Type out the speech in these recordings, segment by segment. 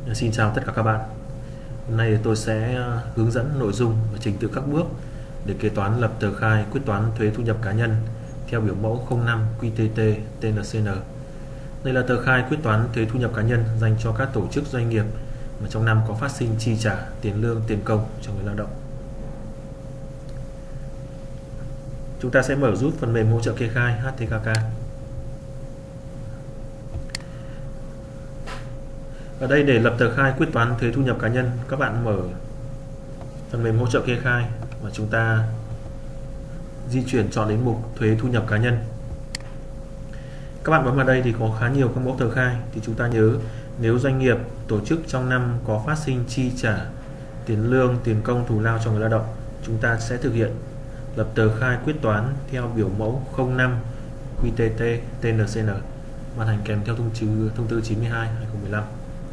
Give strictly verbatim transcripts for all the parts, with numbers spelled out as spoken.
Xin chào tất cả các bạn. Hôm nay tôi sẽ hướng dẫn nội dung và trình tự các bước để kế toán lập tờ khai quyết toán thuế thu nhập cá nhân theo biểu mẫu không năm Q T T T N C N. Đây là tờ khai quyết toán thuế thu nhập cá nhân dành cho các tổ chức doanh nghiệp mà trong năm có phát sinh chi trả tiền lương, tiền công cho người lao động. Chúng ta sẽ mở rút phần mềm hỗ trợ kê khai H T K K. Ở đây để lập tờ khai quyết toán thuế thu nhập cá nhân, các bạn mở phần mềm hỗ trợ kê khai và chúng ta di chuyển chọn đến mục thuế thu nhập cá nhân. Các bạn bấm vào đây thì có khá nhiều các mẫu tờ khai, thì chúng ta nhớ nếu doanh nghiệp tổ chức trong năm có phát sinh chi trả tiền lương, tiền công, thù lao cho người lao động, chúng ta sẽ thực hiện lập tờ khai quyết toán theo biểu mẫu không năm Q T T T N C N ban hành kèm theo thông tư thông tư chín mươi hai hai nghìn không trăm mười lăm.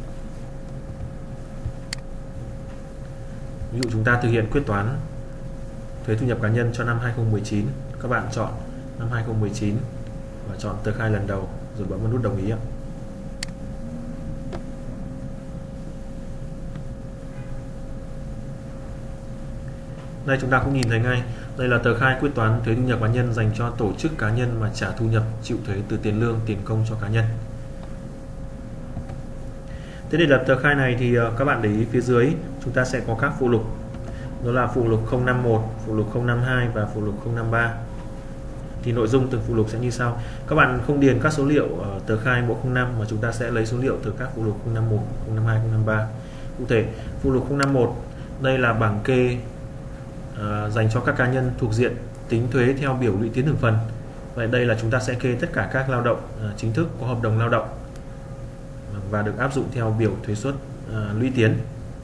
Ví dụ chúng ta thực hiện quyết toán thuế thu nhập cá nhân cho năm hai nghìn không trăm mười chín, các bạn chọn năm hai nghìn không trăm mười chín và chọn tờ khai lần đầu rồi bấm vào nút đồng ý ạ. Đây chúng ta cũng nhìn thấy ngay, đây là tờ khai quyết toán thuế thu nhập cá nhân dành cho tổ chức cá nhân mà trả thu nhập chịu thuế từ tiền lương, tiền công cho cá nhân. Thế để lập tờ khai này thì các bạn để ý phía dưới chúng ta sẽ có các phụ lục, đó là phụ lục không năm một, phụ lục không năm hai và phụ lục không năm ba. Thì nội dung từng phụ lục sẽ như sau. Các bạn không điền các số liệu ở tờ khai mẫu không năm mà chúng ta sẽ lấy số liệu từ các phụ lục không năm một, không năm hai, không năm ba. Cụ thể, phụ lục không năm một đây là bảng kê à, dành cho các cá nhân thuộc diện tính thuế theo biểu lũy tiến thành phần. Vậy đây là chúng ta sẽ kê tất cả các lao động à, chính thức có hợp đồng lao động và được áp dụng theo biểu thuế suất à, lũy tiến.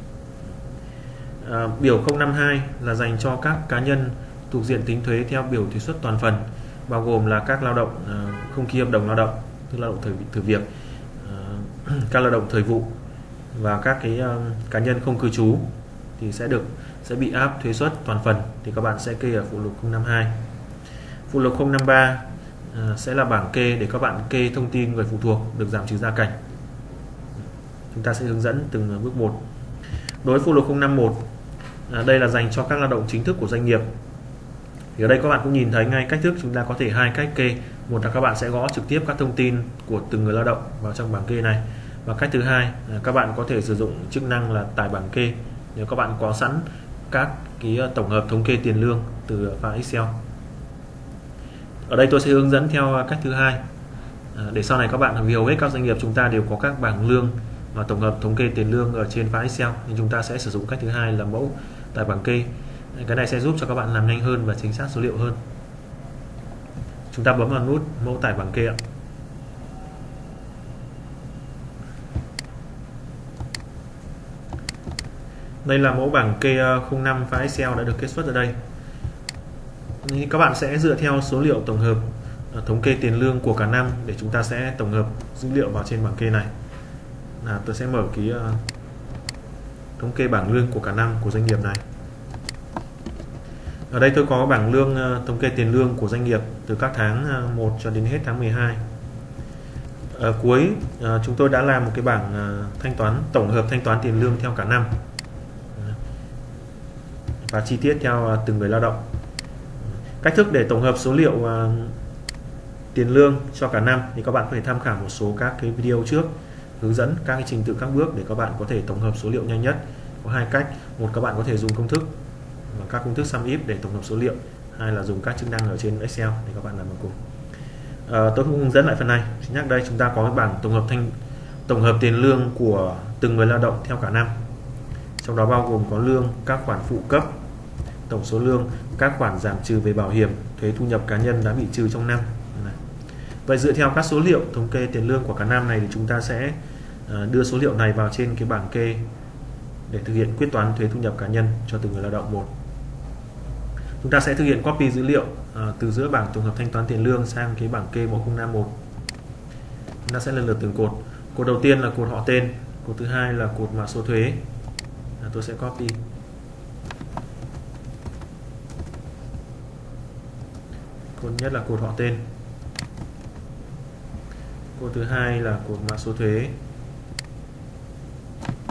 À, biểu không năm hai là dành cho các cá nhân thuộc diện tính thuế theo biểu thuế suất toàn phần, bao gồm là các lao động à, không ký hợp đồng lao động, tức lao động thử, thử việc, à, các lao động thời vụ và các cái à, cá nhân không cư trú thì sẽ được sẽ bị áp thuế suất toàn phần, thì các bạn sẽ kê ở phụ lục không năm hai. Phụ lục không năm ba à, sẽ là bảng kê để các bạn kê thông tin người phụ thuộc được giảm trừ gia cảnh. Chúng ta sẽ hướng dẫn từng bước một. Đối với phụ lục không năm một, à, đây là dành cho các lao động chính thức của doanh nghiệp. Thì ở đây các bạn cũng nhìn thấy ngay cách thức chúng ta có thể hai cách kê. Một là các bạn sẽ gõ trực tiếp các thông tin của từng người lao động vào trong bảng kê này. Và cách thứ hai là các bạn có thể sử dụng chức năng là tải bảng kê nếu các bạn có sẵn các cái tổng hợp thống kê tiền lương từ file Excel. Ở đây tôi sẽ hướng dẫn theo cách thứ hai, à, để sau này các bạn, vì hầu hết các doanh nghiệp chúng ta đều có các bảng lương và tổng hợp thống kê tiền lương ở trên file Excel, nhưng chúng ta sẽ sử dụng cách thứ hai là mẫu tải bảng kê. Cái này sẽ giúp cho các bạn làm nhanh hơn và chính xác số liệu hơn. Chúng ta bấm vào nút mẫu tải bảng kê ạ. Đây là mẫu bảng kê không năm file Excel đã được kết xuất ở đây. Các bạn sẽ dựa theo số liệu tổng hợp thống kê tiền lương của cả năm để chúng ta sẽ tổng hợp dữ liệu vào trên bảng kê này. Là tôi sẽ mở cái uh, thống kê bảng lương của cả năm của doanh nghiệp này. Ở đây tôi có bảng lương uh, thống kê tiền lương của doanh nghiệp từ các tháng uh, một cho đến hết tháng mười hai. Ở cuối uh, chúng tôi đã làm một cái bảng uh, thanh toán tổng hợp thanh toán tiền lương theo cả năm và chi tiết theo uh, từng người lao động. Cách thức để tổng hợp số liệu uh, tiền lương cho cả năm thì các bạn có thể tham khảo một số các cái video trước hướng dẫn các cái trình tự các bước để các bạn có thể tổng hợp số liệu nhanh nhất. Có hai cách, một các bạn có thể dùng công thức và các công thức sum if để tổng hợp số liệu, hai là dùng các chức năng ở trên Excel để các bạn làm cùng. À, tôi cũng hướng dẫn lại phần này. Xin nhắc đây, chúng ta có bảng tổng hợp thanh tổng hợp tiền lương của từng người lao động theo cả năm, trong đó bao gồm có lương, các khoản phụ cấp, tổng số lương, các khoản giảm trừ về bảo hiểm, thuế thu nhập cá nhân đã bị trừ trong năm. Vậy dựa theo các số liệu thống kê tiền lương của cả năm này thì chúng ta sẽ đưa số liệu này vào trên cái bảng kê để thực hiện quyết toán thuế thu nhập cá nhân cho từng người lao động một. Chúng ta sẽ thực hiện copy dữ liệu từ giữa bảng tổng hợp thanh toán tiền lương sang cái bảng kê mẫu không năm một. Chúng ta sẽ lần lượt từng cột. Cột đầu tiên là cột họ tên, cột thứ hai là cột mã số thuế. Tôi sẽ copy. Cột nhất là cột họ tên. Cột thứ hai là cột mã số thuế.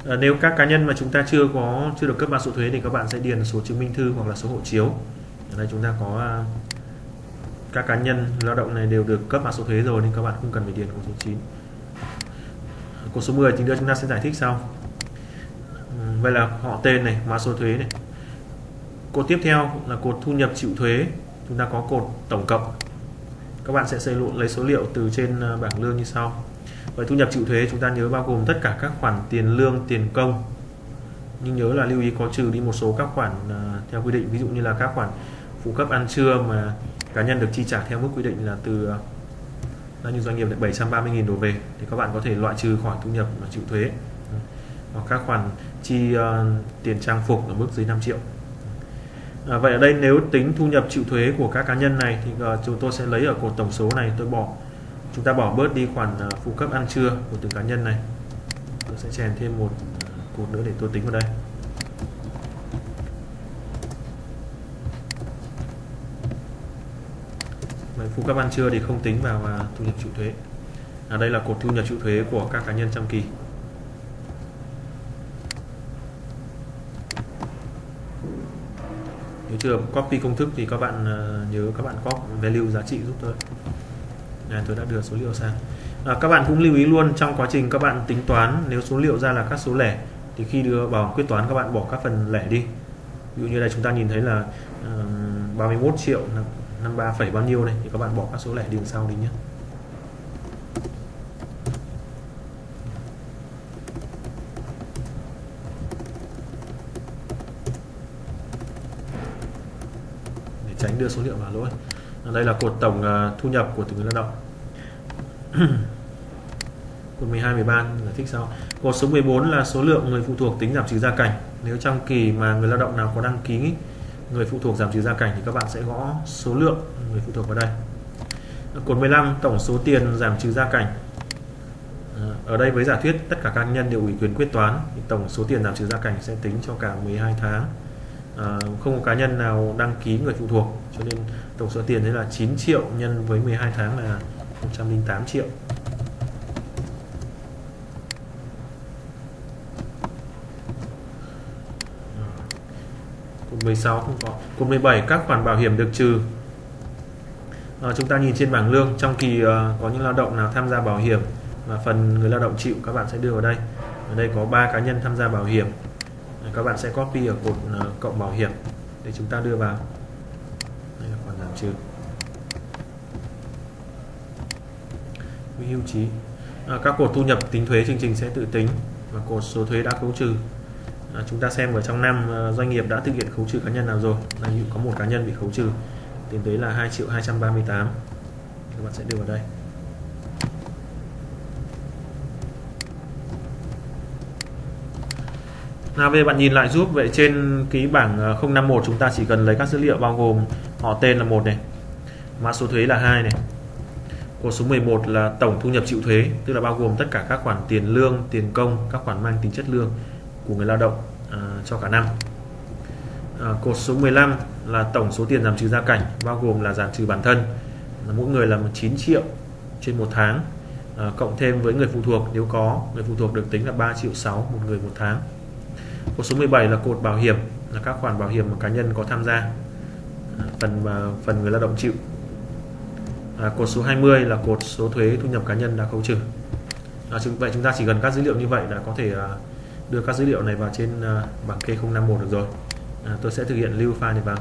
À, nếu các cá nhân mà chúng ta chưa có chưa được cấp mã số thuế thì các bạn sẽ điền số chứng minh thư hoặc là số hộ chiếu. Ở đây chúng ta có các cá nhân lao động này đều được cấp mã số thuế rồi nên các bạn không cần phải điền cột số chín. Cột số mười thì nữa chúng ta sẽ giải thích sau. Vậy là họ tên này, mã số thuế này. Cột tiếp theo là cột thu nhập chịu thuế. Chúng ta có cột tổng cộng. Các bạn sẽ xây lộn lấy số liệu từ trên bảng lương như sau. Vậy thu nhập chịu thuế chúng ta nhớ bao gồm tất cả các khoản tiền lương, tiền công. Nhưng nhớ là lưu ý có trừ đi một số các khoản uh, theo quy định, ví dụ như là các khoản phụ cấp ăn trưa mà cá nhân được chi trả theo mức quy định là từ uh, như doanh nghiệp là bảy trăm ba mươi nghìn đổ về thì các bạn có thể loại trừ khỏi thu nhập mà chịu thuế. Hoặc các khoản chi uh, tiền trang phục ở mức dưới năm triệu. À, vậy ở đây nếu tính thu nhập chịu thuế của các cá nhân này thì uh, chúng tôi sẽ lấy ở cột tổng số này, tôi bỏ chúng ta bỏ bớt đi khoản uh, phụ cấp ăn trưa của từng cá nhân này. Tôi sẽ chèn thêm một uh, cột nữa để tôi tính vào đây. Vậy phụ cấp ăn trưa thì không tính vào uh, thu nhập chịu thuế. À, đây là cột thu nhập chịu thuế của các cá nhân trong kỳ. Nếu chưa copy công thức thì các bạn uh, nhớ các bạn copy value giá trị giúp tôi. À, tôi đã đưa số liệu sang. À, các bạn cũng lưu ý luôn trong quá trình các bạn tính toán, nếu số liệu ra là các số lẻ thì khi đưa vào quyết toán các bạn bỏ các phần lẻ đi. Ví dụ như đây chúng ta nhìn thấy là uh, ba mươi mốt triệu năm mươi ba phẩy bao nhiêu này thì các bạn bỏ các số lẻ đi đằng sau đi nhé. Tránh đưa số liệu vào lỗi. Đây là cột tổng uh, thu nhập của từng người lao động. Cột mười hai, mười ba giải thích sau. Cột số mười bốn là số lượng người phụ thuộc tính giảm trừ gia cảnh. Nếu trong kỳ mà người lao động nào có đăng ký người phụ thuộc giảm trừ gia cảnh thì các bạn sẽ gõ số lượng người phụ thuộc vào đây. Cột mười lăm tổng số tiền giảm trừ gia cảnh. Ở đây với giả thuyết tất cả các nhân đều ủy quyền quyết toán thì tổng số tiền giảm trừ gia cảnh sẽ tính cho cả mười hai tháng. À, không có cá nhân nào đăng ký người phụ thuộc cho nên tổng số tiền đấy là chín triệu nhân với mười hai tháng là một trăm lẻ tám triệu. Cột mười sáu không có. Cột mười bảy các khoản bảo hiểm được trừ. À, chúng ta nhìn trên bảng lương trong kỳ uh, có những lao động nào tham gia bảo hiểm mà phần người lao động chịu các bạn sẽ đưa vào đây. Ở đây có ba cá nhân tham gia bảo hiểm. Các bạn sẽ copy ở cột uh, cộng bảo hiểm để chúng ta đưa vào. Đây là khoản giảm trừ. Quỹ hưu trí. À, các cột thu nhập tính thuế chương trình sẽ tự tính và cột số thuế đã khấu trừ. À, chúng ta xem ở trong năm uh, doanh nghiệp đã thực hiện khấu trừ cá nhân nào rồi. Là có một cá nhân bị khấu trừ. Tiền thuế là hai triệu hai trăm ba mươi tám. Các bạn sẽ đưa vào đây. Nào về bạn nhìn lại giúp, vậy trên cái bảng không năm một chúng ta chỉ cần lấy các dữ liệu bao gồm họ tên là một này, mã số thuế là hai này, cột số mười một là tổng thu nhập chịu thuế, tức là bao gồm tất cả các khoản tiền lương, tiền công, các khoản mang tính chất lương của người lao động à, cho cả năm. À, cột số mười lăm là tổng số tiền giảm trừ gia cảnh, bao gồm là giảm trừ bản thân, là mỗi người là chín triệu trên một tháng, à, cộng thêm với người phụ thuộc, nếu có người phụ thuộc được tính là ba triệu sáu một người một tháng. Cột số mười bảy là cột bảo hiểm, là các khoản bảo hiểm mà cá nhân có tham gia, à, phần mà phần người lao động chịu. À, cột số hai mươi là cột số thuế thu nhập cá nhân đã khấu trừ. À, vậy chúng ta chỉ cần các dữ liệu như vậy là có thể à, đưa các dữ liệu này vào trên à, bảng kê không năm một được rồi. À, tôi sẽ thực hiện lưu file này vào.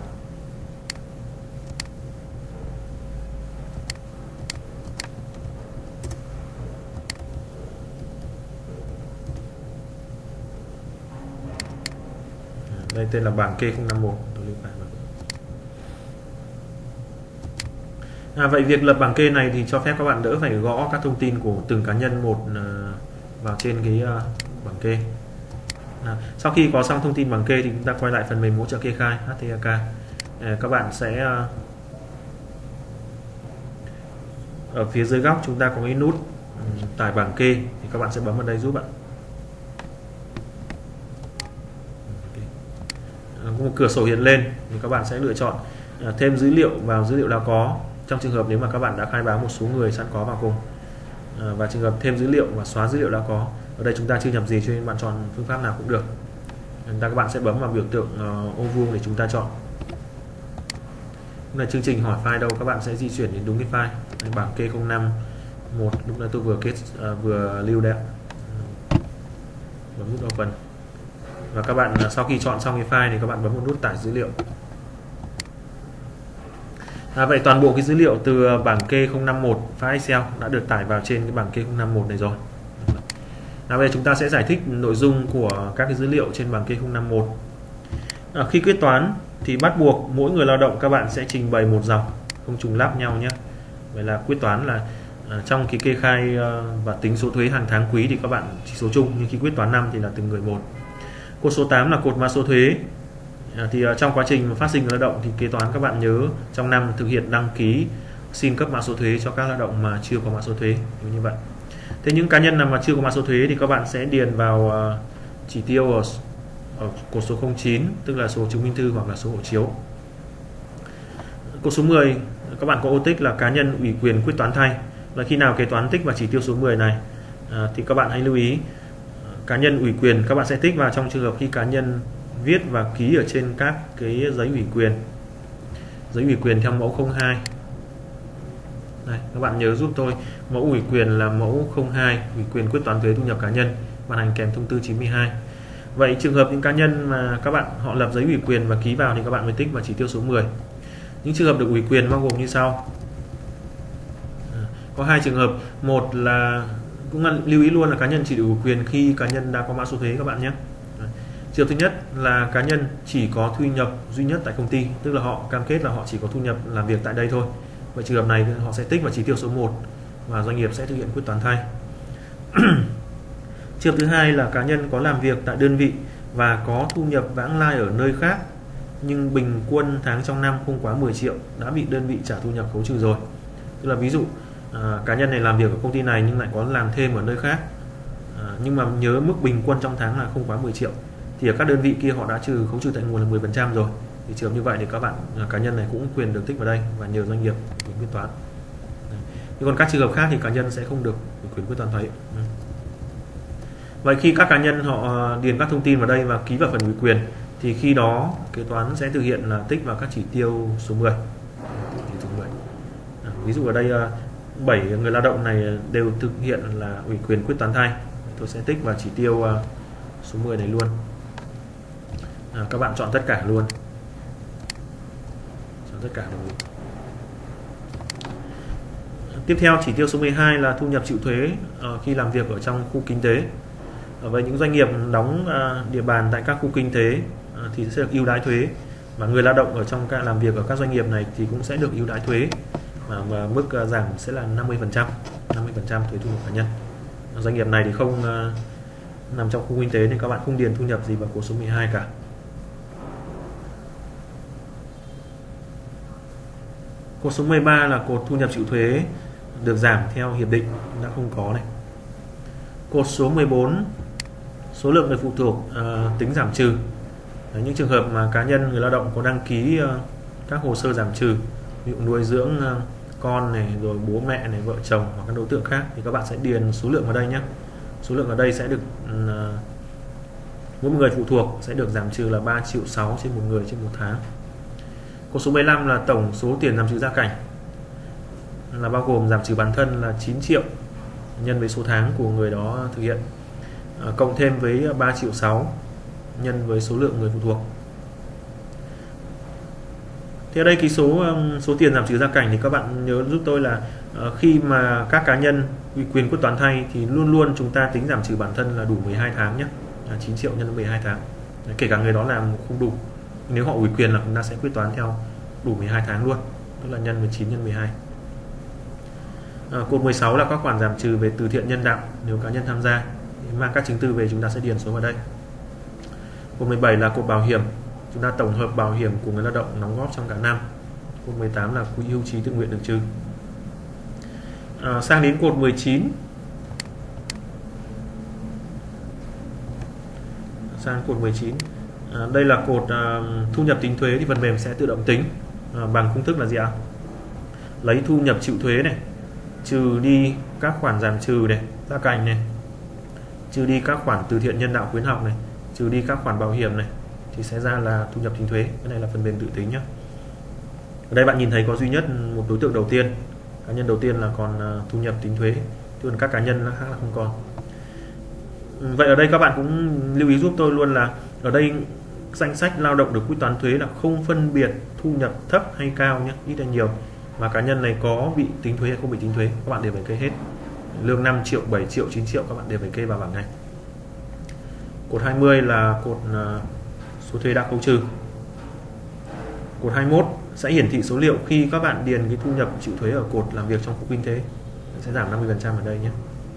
Đây tên là bảng kê không năm một. Tôi lưu file vào. À, vậy việc lập bảng kê này thì cho phép các bạn đỡ phải gõ các thông tin của từng cá nhân một uh, vào trên cái uh, bảng kê. À, sau khi có xong thông tin bảng kê thì chúng ta quay lại phần mềm hỗ trợ kê khai hát tê a ca. À, các bạn sẽ uh, ở phía dưới góc chúng ta có cái nút um, tải bảng kê thì các bạn sẽ bấm vào đây giúp bạn. À, một cửa sổ hiện lên thì các bạn sẽ lựa chọn uh, thêm dữ liệu vào dữ liệu đã có. Trong trường hợp nếu mà các bạn đã khai báo một số người sẵn có vào cùng, à, và trường hợp thêm dữ liệu và xóa dữ liệu đã có. Ở đây chúng ta chưa nhập gì cho nên bạn chọn phương pháp nào cũng được. Chúng ta các bạn sẽ bấm vào biểu tượng uh, ô vuông để chúng ta chọn. Là chương trình hỏi file đâu, các bạn sẽ di chuyển đến đúng cái file. Đây, bảng kê không năm một, lúc này tôi vừa kết uh, vừa lưu đấy ạ. Bấm nút open. Và các bạn uh, sau khi chọn xong cái file thì các bạn bấm một nút tải dữ liệu. À, vậy toàn bộ cái dữ liệu từ bảng kê không năm một file Excel đã được tải vào trên cái bảng kê không năm một này rồi. À, bây giờ chúng ta sẽ giải thích nội dung của các cái dữ liệu trên bảng kê không năm một. À, khi quyết toán thì bắt buộc mỗi người lao động các bạn sẽ trình bày một dòng, không trùng lắp nhau nhé. Vậy là quyết toán là à, trong cái kê khai à, và tính số thuế hàng tháng quý thì các bạn chỉ số chung, nhưng khi quyết toán năm thì là từng người một. Cột số tám là cột mã số thuế. À, thì uh, trong quá trình phát sinh lao động thì kế toán các bạn nhớ trong năm thực hiện đăng ký xin cấp mã số thuế cho các lao động mà chưa có mã số thuế như vậy. Thế những cá nhân nào mà chưa có mã số thuế thì các bạn sẽ điền vào uh, chỉ tiêu ở, ở cột số không chín, tức là số chứng minh thư hoặc là số hộ chiếu. Cột số mười các bạn có ô tích là cá nhân ủy quyền quyết toán thay, là khi nào kế toán tích vào chỉ tiêu số mười này à, thì các bạn hãy lưu ý cá nhân ủy quyền các bạn sẽ tích vào trong trường hợp khi cá nhân viết và ký ở trên các cái giấy ủy quyền, giấy ủy quyền theo mẫu không hai. Đây, các bạn nhớ giúp tôi, mẫu ủy quyền là mẫu không hai, ủy quyền quyết toán thuế thu nhập cá nhân, ban hành kèm thông tư chín mươi hai. Vậy trường hợp những cá nhân mà các bạn họ lập giấy ủy quyền và ký vào thì các bạn mới tích vào chỉ tiêu số mười. Những trường hợp được ủy quyền bao gồm như sau. À, có hai trường hợp, một là cũng là lưu ý luôn là cá nhân chỉ được ủy quyền khi cá nhân đã có mã số thuế các bạn nhé. Trường hợp thứ nhất là cá nhân chỉ có thu nhập duy nhất tại công ty, tức là họ cam kết là họ chỉ có thu nhập làm việc tại đây thôi. Vậy trường hợp này họ sẽ tích vào chỉ tiêu số một và doanh nghiệp sẽ thực hiện quyết toán thay. Trường hợp thứ hai là cá nhân có làm việc tại đơn vị và có thu nhập vãng lai ở nơi khác, nhưng bình quân tháng trong năm không quá mười triệu, đã bị đơn vị trả thu nhập khấu trừ rồi. Tức là ví dụ à, cá nhân này làm việc ở công ty này nhưng lại có làm thêm ở nơi khác, à, nhưng mà nhớ mức bình quân trong tháng là không quá mười triệu, thì ở các đơn vị kia họ đã trừ khấu trừ tại nguồn là mười phần trăm rồi. Thì trường hợp như vậy thì các bạn cá nhân này cũng quyền được tích vào đây và nhờ doanh nghiệp quyền quyết toán. Nhưng còn các trường hợp khác thì cá nhân sẽ không được quyền quyết toán thuế. Vậy khi các cá nhân họ điền các thông tin vào đây và ký vào phần ủy quyền thì khi đó kế toán sẽ thực hiện là tích vào các chỉ tiêu số mười. À, ví dụ ở đây bảy người lao động này đều thực hiện là ủy quyền quyết toán thay, tôi sẽ tích vào chỉ tiêu số mười này luôn. À, các bạn chọn tất cả luôn, chọn tất cả luôn. Tiếp theo chỉ tiêu số mười hai là thu nhập chịu thuế uh, khi làm việc ở trong khu kinh tế. Uh, với những doanh nghiệp đóng uh, địa bàn tại các khu kinh tế uh, thì sẽ được ưu đãi thuế, và người lao động ở trong các làm việc ở các doanh nghiệp này thì cũng sẽ được ưu đãi thuế, và, và mức uh, giảm sẽ là năm mươi phần trăm, năm mươi phần trăm thuế thu nhập cá nhân. Uh, doanh nghiệp này thì không uh, nằm trong khu kinh tế nên các bạn không điền thu nhập gì vào cột số mười hai cả. Cột số mười ba là cột thu nhập chịu thuế được giảm theo hiệp định đã không có này. Cột số mười bốn số lượng người phụ thuộc uh, tính giảm trừ. Đấy, những trường hợp mà cá nhân người lao động có đăng ký uh, các hồ sơ giảm trừ, ví dụ nuôi dưỡng uh, con này, rồi bố mẹ này, vợ chồng hoặc các đối tượng khác thì các bạn sẽ điền số lượng vào đây nhé. Số lượng ở đây sẽ được uh, mỗi người phụ thuộc sẽ được giảm trừ là ba triệu sáu trên một người trên một tháng. Cột số mười lăm là tổng số tiền giảm trừ gia cảnh, là bao gồm giảm trừ bản thân là chín triệu nhân với số tháng của người đó thực hiện, à, cộng thêm với ba triệu sáu nhân với số lượng người phụ thuộc. Thì ở đây cái số số tiền giảm trừ gia cảnh thì các bạn nhớ giúp tôi là uh, khi mà các cá nhân ủy quyền quyết toán thay thì luôn luôn chúng ta tính giảm trừ bản thân là đủ mười hai tháng nhé, là chín triệu nhân với mười hai tháng. Đấy, kể cả người đó làm không đủ, nếu họ ủy quyền là chúng ta sẽ quyết toán theo đủ mười hai tháng luôn, tức là nhân với chín nhân mười hai. À, cột mười sáu là các khoản giảm trừ về từ thiện nhân đạo, nếu cá nhân tham gia mang các chứng từ về chúng ta sẽ điền số vào đây. Cột mười bảy là cột bảo hiểm, chúng ta tổng hợp bảo hiểm của người lao động đóng góp trong cả năm. Cột mười tám là quỹ hưu trí tự nguyện được trừ. À, sang đến cột mười chín, sang cột mười chín, à, đây là cột à, thu nhập tính thuế thì phần mềm sẽ tự động tính à, bằng công thức là gì ạ? Lấy thu nhập chịu thuế này trừ đi các khoản giảm trừ này, gia cảnh này, trừ đi các khoản từ thiện nhân đạo khuyến học này, trừ đi các khoản bảo hiểm này, thì sẽ ra là thu nhập tính thuế. Cái này là phần mềm tự tính nhé. Ở đây bạn nhìn thấy có duy nhất một đối tượng đầu tiên, cá nhân đầu tiên là còn thu nhập tính thuế, chứ còn các cá nhân khác là không còn. Vậy ở đây các bạn cũng lưu ý giúp tôi luôn là ở đây danh sách lao động được quyết toán thuế là không phân biệt thu nhập thấp hay cao nhé, ít hay nhiều, mà cá nhân này có bị tính thuế hay không bị tính thuế các bạn đều phải kê hết. Lương năm triệu, bảy triệu, chín triệu các bạn đều phải kê vào bảng này. Cột hai mươi là cột số thuế đã khấu trừ. Cột hai mươi mốt sẽ hiển thị số liệu khi các bạn điền cái thu nhập chịu thuế ở cột làm việc trong khu kinh tế, sẽ giảm năm mươi phần trăm ở đây nhé.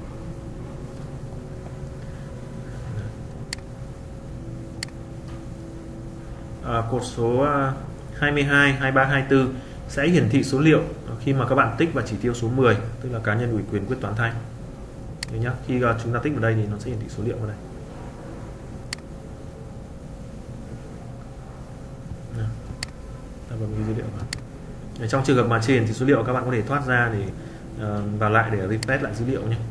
À, cột số hai mươi hai, hai mươi ba, hai mươi tư sẽ hiển thị số liệu khi mà các bạn tích vào chỉ tiêu số mười, tức là cá nhân ủy quyền quyết toán thay. Đấy nhá, khi chúng ta tích vào đây thì nó sẽ hiển thị số liệu vào đây. Ta bấm cái dữ liệu vào. Để trong trường hợp mà chưa hiển thị số liệu, các bạn có thể thoát ra để uh, vào lại để refresh lại dữ liệu nhé.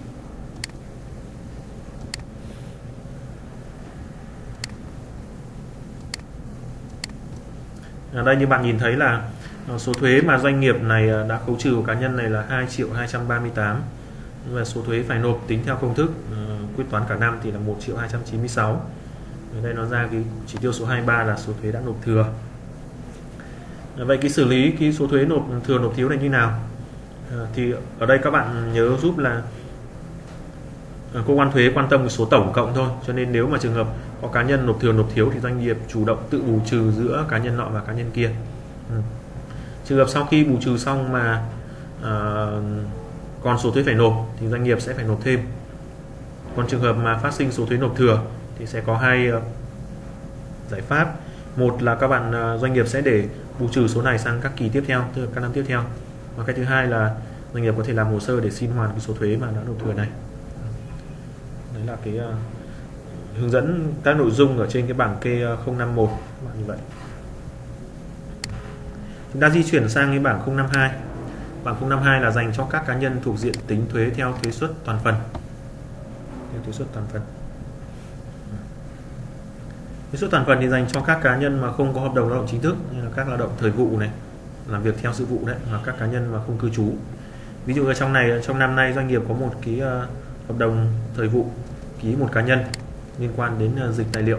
Ở đây như bạn nhìn thấy là số thuế mà doanh nghiệp này đã khấu trừ của cá nhân này là hai triệu hai trăm ba mươi tám, và số thuế phải nộp tính theo công thức uh, quyết toán cả năm thì là một triệu hai trăm chín mươi sáu. Ở đây nó ra cái chỉ tiêu số hai mươi ba là số thuế đã nộp thừa. Vậy cái xử lý cái số thuế nộp thừa nộp thiếu này như nào? À, thì ở đây các bạn nhớ giúp là cơ quan thuế quan tâm cái số tổng cộng thôi, cho nên nếu mà trường hợp có cá nhân nộp thừa nộp thiếu thì doanh nghiệp chủ động tự bù trừ giữa cá nhân nọ và cá nhân kia. Ừ. Trường hợp sau khi bù trừ xong mà à, còn số thuế phải nộp thì doanh nghiệp sẽ phải nộp thêm. Còn trường hợp mà phát sinh số thuế nộp thừa thì sẽ có hai uh, giải pháp. Một là các bạn uh, doanh nghiệp sẽ để bù trừ số này sang các kỳ tiếp theo, tức là các năm tiếp theo. Và cái thứ hai là doanh nghiệp có thể làm hồ sơ để xin hoàn cái số thuế mà đã nộp thừa này. Đấy là cái uh, hướng dẫn các nội dung ở trên cái bảng kê không năm một các bạn như vậy. Chúng ta di chuyển sang cái bảng không năm hai. Bảng không năm hai là dành cho các cá nhân thuộc diện tính thuế theo thuế suất toàn phần. Theo thuế suất toàn phần. Thuế suất toàn phần thì dành cho các cá nhân mà không có hợp đồng lao động chính thức, như là các lao động thời vụ này, làm việc theo sự vụ đấy, hoặc các cá nhân mà không cư trú. Ví dụ ở trong này, trong năm nay doanh nghiệp có một cái uh, hợp đồng thời vụ ký một cá nhân liên quan đến uh, dịch tài liệu.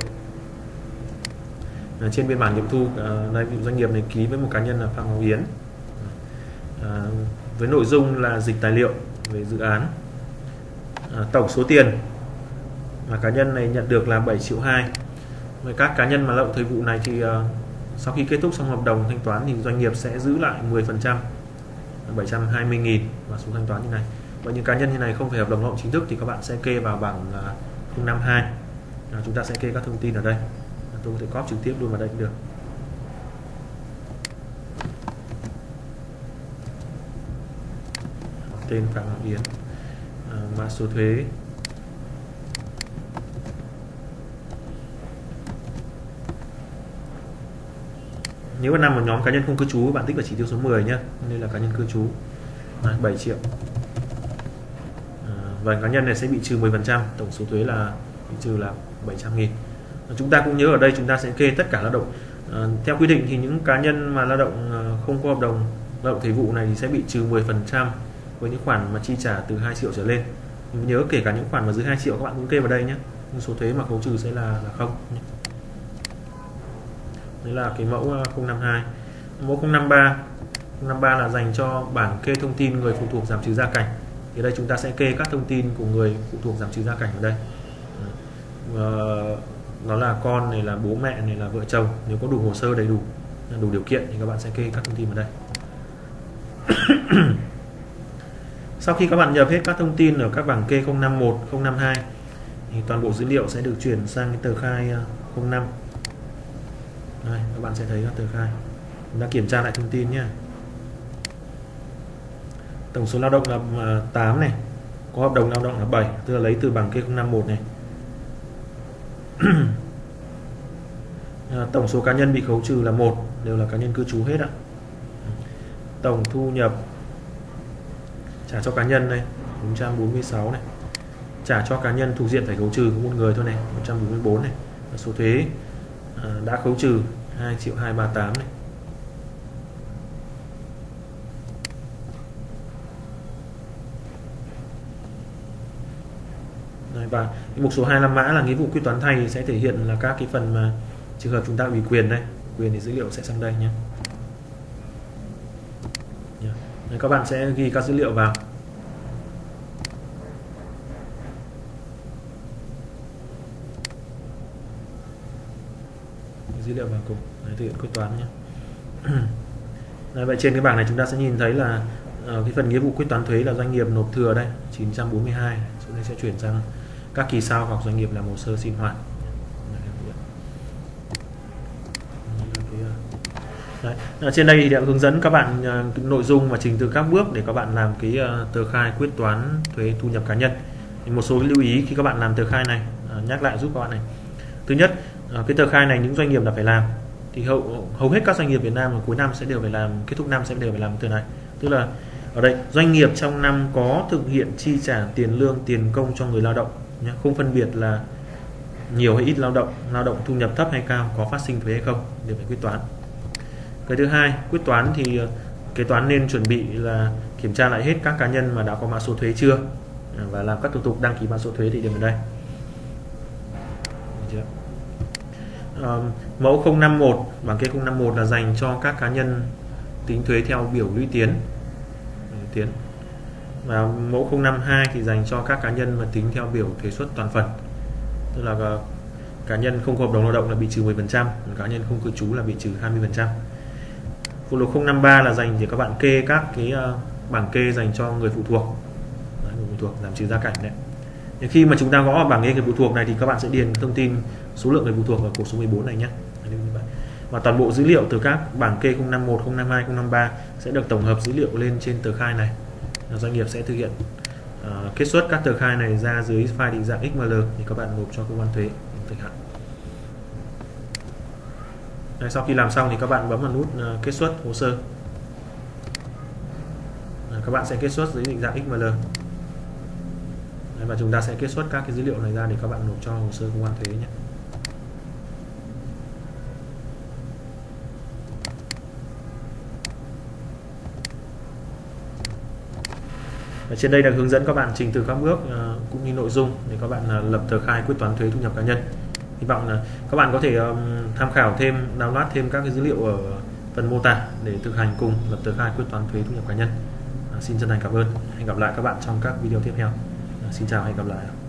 Uh, trên biên bản nghiệm thu, uh, doanh nghiệp này ký với một cá nhân là Phạm Ngọc Yến. Uh, với nội dung là dịch tài liệu về dự án. Uh, tổng số tiền mà cá nhân này nhận được là bảy triệu hai. Với các cá nhân mà lao động thời vụ này thì uh, sau khi kết thúc xong hợp đồng thanh toán thì doanh nghiệp sẽ giữ lại mười phần trăm, bảy trăm hai mươi nghìn và số thanh toán như này. Và những cá nhân như này không phải hợp đồng lao động chính thức thì các bạn sẽ kê vào bảng uh, không năm hai. À, chúng ta sẽ kê các thông tin ở đây. Tôi có thể copy trực tiếp luôn vào đây cũng được. Tên Phạm Ngọc Yến, à, mã số thuế, nếu mà nằm ở nhóm cá nhân không cư trú bạn tích vào chỉ tiêu số mười nhé, nên là cá nhân cư trú à, bảy triệu. À, và cá nhân này sẽ bị trừ mười phần trăm, tổng số thuế là bị trừ là bảy trăm nghìn. À, chúng ta cũng nhớ ở đây chúng ta sẽ kê tất cả lao động. À, theo quy định thì những cá nhân mà lao động không có hợp đồng lao động thời vụ này thì sẽ bị trừ mười phần trăm với những khoản mà chi trả từ hai triệu trở lên. Nhưng nhớ kể cả những khoản mà dưới hai triệu các bạn cũng kê vào đây nhé. Nhưng số thuế mà khấu trừ sẽ là, là không. Đấy là cái mẫu không năm hai. Mẫu không năm ba. không năm ba là dành cho bảng kê thông tin người phụ thuộc giảm trừ gia cảnh. Thì đây chúng ta sẽ kê các thông tin của người phụ thuộc giảm trừ gia cảnh ở đây. À, nó là con này, là bố mẹ này, là vợ chồng. Nếu có đủ hồ sơ đầy đủ, đủ điều kiện thì các bạn sẽ kê các thông tin vào đây. Sau khi các bạn nhập hết các thông tin ở các bảng kê không năm một, không năm hai thì toàn bộ dữ liệu sẽ được chuyển sang cái tờ khai không năm. Đây, các bạn sẽ thấy các tờ khai. Chúng ta kiểm tra lại thông tin nhé. Tổng số lao động là tám này, có hợp đồng lao động là bảy, tức là lấy từ bảng kê không năm một này. Tổng số cá nhân bị khấu trừ là một, đều là cá nhân cư trú hết ạ. Tổng thu nhập trả cho cá nhân đây bốn trăm bốn mươi sáu này, trả cho cá nhân thuộc diện phải khấu trừ có một người thôi này một trăm bốn mươi tư này, và số thuế à, đã khấu trừ hai triệu hai trăm ba mươi tám này. Đấy, và mục số hai mươi lăm mã là nghĩa vụ quyết toán thay sẽ thể hiện là các cái phần mà trường hợp chúng ta ủy quyền đây, quyền thì dữ liệu sẽ sang đây nhé. Đấy, các bạn sẽ ghi các dữ liệu vào. Dữ liệu vào cùng để thực hiện quyết toán nhé. Đấy, vậy trên cái bảng này chúng ta sẽ nhìn thấy là uh, cái phần nghĩa vụ quyết toán thuế là doanh nghiệp nộp thừa đây chín trăm bốn mươi hai, chúng ta sẽ chuyển sang các kỳ sau hoặc doanh nghiệp làm hồ sơ xin hoãn. Đấy. Ở trên đây thì đã hướng dẫn các bạn uh, nội dung và trình tự các bước để các bạn làm cái uh, tờ khai quyết toán thuế thu nhập cá nhân. Thì một số lưu ý khi các bạn làm tờ khai này, uh, nhắc lại giúp các bạn này. Thứ nhất, uh, cái tờ khai này những doanh nghiệp là phải làm. Thì hầu hầu hết các doanh nghiệp Việt Nam ở cuối năm sẽ đều phải làm, kết thúc năm sẽ đều phải làm cái tờ này. Tức là ở đây doanh nghiệp trong năm có thực hiện chi trả tiền lương, tiền công cho người lao động nhé, không phân biệt là nhiều hay ít lao động, lao động thu nhập thấp hay cao, có phát sinh thuế hay không, đều phải quyết toán. Cái thứ hai, quyết toán thì kế toán nên chuẩn bị là kiểm tra lại hết các cá nhân mà đã có mã số thuế chưa và làm các thủ tục đăng ký mã số thuế thì điểm ở đây. À, mẫu không năm một, bảng kê không năm một là dành cho các cá nhân tính thuế theo biểu lũy tiến. Lũy tiến. Và mẫu không năm hai thì dành cho các cá nhân mà tính theo biểu thuế suất toàn phần. Tức là cá nhân không có hợp đồng lao động là bị trừ mười phần trăm, cá nhân không cư trú là bị trừ hai mươi phần trăm. Phụ lục không năm ba là dành để các bạn kê các cái uh, bảng kê dành cho người phụ thuộc. Đấy, người phụ thuộc giảm trừ gia cảnh đấy. Thì khi mà chúng ta gõ bảng kê người phụ thuộc này thì các bạn sẽ điền thông tin số lượng người phụ thuộc vào cột số mười bốn này nhé. Và toàn bộ dữ liệu từ các bảng kê không năm một, không năm hai, không năm ba sẽ được tổng hợp dữ liệu lên trên tờ khai này. Doanh nghiệp sẽ thực hiện uh, kết xuất các tờ khai này ra dưới file định dạng ích em lờ thì các bạn nộp cho cơ quan thuế thời hạn. Đấy, sau khi làm xong thì các bạn bấm vào nút uh, kết xuất hồ sơ. À, các bạn sẽ kết xuất dưới định dạng ích em lờ. Đấy, và chúng ta sẽ kết xuất các cái dữ liệu này ra để các bạn nộp cho hồ sơ cơ quan thuế nhé. Ở trên đây là hướng dẫn các bạn trình từ các bước uh, cũng như nội dung để các bạn uh, lập tờ khai quyết toán thuế thu nhập cá nhân. Hy vọng là các bạn có thể um, tham khảo thêm, download thêm các cái dữ liệu ở phần mô tả để thực hành cùng lập tờ khai quyết toán thuế thu nhập cá nhân. Uh, xin chân thành cảm ơn. Hẹn gặp lại các bạn trong các video tiếp theo. Uh, xin chào, hẹn gặp lại.